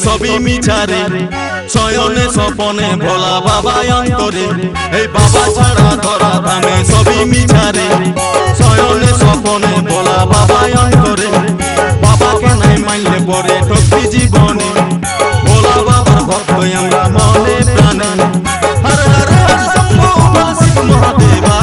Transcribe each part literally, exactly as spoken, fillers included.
সবই মিছারে শয়নে স্বপনে ভোলা বাবা অন্তরে এই বাবা ছাড়া ধরা ধামে সবই মিছারে শয়নে স্বপনে ভোলা বাবা অন্তরে বাবাকে নাই মানলে পরে ঠকবি জীবনে ভোলা বাবার ভক্ত আমরা মনে প্রাণে হর হর হর শম্ভু শিব মহাদেবা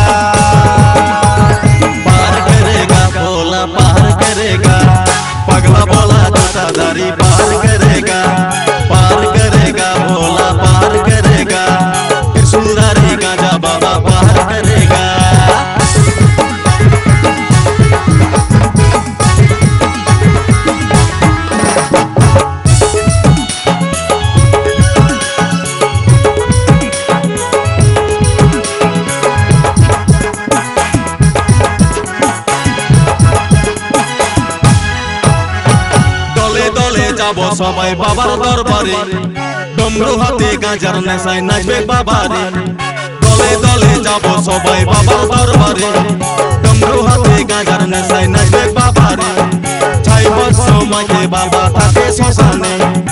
पार करेगा भोला पार करेगा पगला बोला दारी पार करेगा पार करेगा भोला पार करेगा त्रिशूलधारी गांजा बाबा पार करेगा যাবো সবাই বাবার দরবারে ডমরু হাতে গাঁজার নেশায় নাচবে বাবারে দলে দলে যাবো সবাই বাবার দরবারে ডমরু হাতে গাঁজার নেশায় নাচবে বাবারে ছাই বৎস মাঝে বাবা থাকে শ্মশানে।